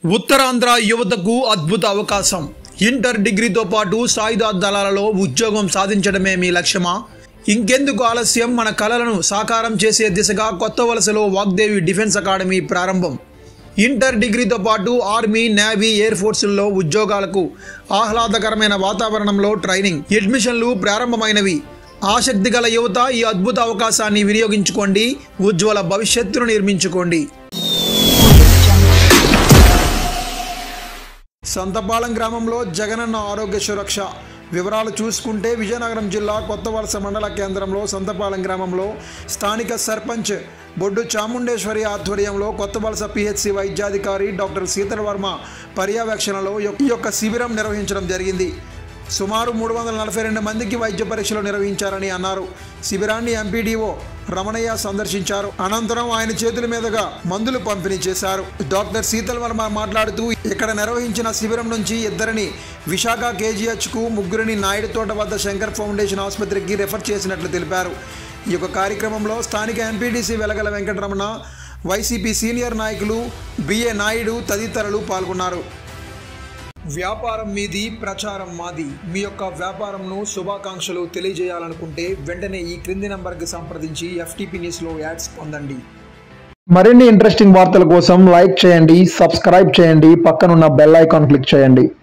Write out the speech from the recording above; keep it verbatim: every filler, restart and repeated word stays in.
ఉత్తరాంధ్ర యువతకు అద్భుత అవకాశం. ఇంటర్ డిగ్రీతో పాటు సాయుధ దళాలలో ఉద్యోగం సాధించడమే మీ లక్ష్యమా? ఇంకెందుకు ఆలస్యం? మన కలలను సాకారం చేసే దిశగా కొత్త వలసలో వాగ్దేవి డిఫెన్స్ అకాడమీ ప్రారంభం. ఇంటర్ డిగ్రీతో పాటు ఆర్మీ, నేవీ, ఎయిర్ ఫోర్సుల్లో ఉద్యోగాలకు ఆహ్లాదకరమైన వాతావరణంలో ట్రైనింగ్, అడ్మిషన్లు ప్రారంభమైనవి. ఆసక్తి గల యువత ఈ అద్భుత అవకాశాన్ని వినియోగించుకోండి. ఉజ్వల భవిష్యత్తును నిర్మించుకోండి. సంతపాలెం గ్రామంలో జగనన్న ఆరోగ్య సురక్ష వివరాలు చూసుకుంటే, విజయనగరం జిల్లా కొత్తవలస మండల కేంద్రంలో సంతపాలెం గ్రామంలో స్థానిక సర్పంచ్ బొడ్డు చాముండేశ్వరి ఆధ్వర్యంలో కొత్తవలస పిహెచ్సి వైద్యాధికారి డాక్టర్ శీతల్ వర్మ పర్యవేక్షణలో ఈ యొక్క శిబిరం నిర్వహించడం జరిగింది. సుమారు మూడు వందల నలభై రెండు మందికి వైద్య పరీక్షలు నిర్వహించారని అన్నారు. శిబిరాన్ని ఎంపీడీఓ రమణయ్య సందర్శించారు. అనంతరం ఆయన చేతుల మీదుగా మందులు పంపిణీ చేశారు. డాక్టర్ శీతల్ వర్మ మాట్లాడుతూ, ఇక్కడ నిర్వహించిన శిబిరం నుంచి ఇద్దరిని విశాఖ కేజీహెచ్కు, ముగ్గురిని నాయుడు తోట వద్ద శంకర్ ఫౌండేషన్ ఆసుపత్రికి రెఫర్ చేసినట్లు తెలిపారు. ఈ యొక్క కార్యక్రమంలో స్థానిక MPDC Velagala Venkataramana, YCP senior నాయకులు బిఏ నాయుడు తదితరులు పాల్గొన్నారు. వ్యాపారం మీది, ప్రచారం మాది. మీ యొక్క వ్యాపారంను శుభాకాంక్షలు తెలియజేయాలనుకుంటే వెంటనే ఈ క్రింది నంబర్కి సంప్రదించి ఎఫ్టీపీ న్యూస్లో యాడ్స్ పొందండి. మరిన్ని ఇంట్రెస్టింగ్ వార్తల కోసం లైక్ చేయండి, సబ్స్క్రైబ్ చేయండి, పక్కనున్న బెల్ ఐకాన్ క్లిక్ చేయండి.